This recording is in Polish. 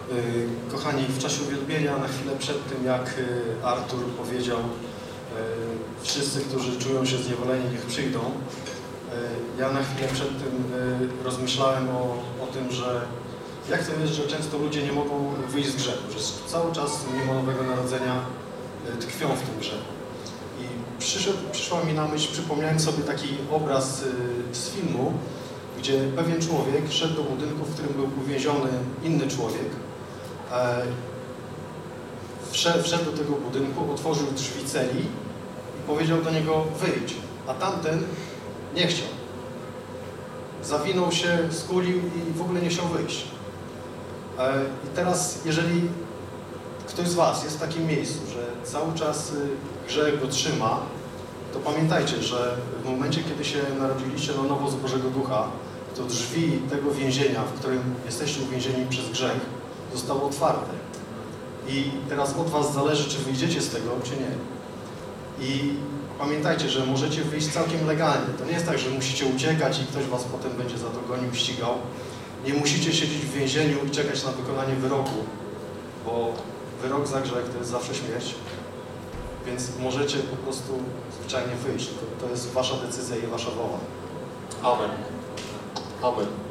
Kochani, w czasie uwielbienia, na chwilę przed tym, jak Artur powiedział wszyscy, którzy czują się zniewoleni, niech przyjdą, ja na chwilę przed tym rozmyślałem o tym, że jak to jest, że często ludzie nie mogą wyjść z grzechu, że cały czas mimo Nowego Narodzenia tkwią w tym grzechu. I przyszła mi na myśl, przypomniałem sobie taki obraz z filmu, gdzie pewien człowiek szedł do budynku, w którym był uwięziony inny człowiek. Wszedł do tego budynku, otworzył drzwi celi i powiedział do niego: wyjdź, a tamten nie chciał. Zawinął się, skulił i w ogóle nie chciał wyjść. I teraz, jeżeli ktoś z Was jest w takim miejscu, że cały czas grzech go trzyma, to pamiętajcie, że w momencie, kiedy się narodziliście na nowo z Bożego Ducha, to drzwi tego więzienia, w którym jesteście uwięzieni przez grzech, zostały otwarte. I teraz od Was zależy, czy wyjdziecie z tego, czy nie. I pamiętajcie, że możecie wyjść całkiem legalnie. To nie jest tak, że musicie uciekać i ktoś Was potem będzie za to gonił, ścigał. Nie musicie siedzieć w więzieniu i czekać na wykonanie wyroku, bo wyrok za grzech to jest zawsze śmierć. Więc możecie po prostu zwyczajnie wyjść. To jest Wasza decyzja i Wasza wola. Amen. Amen.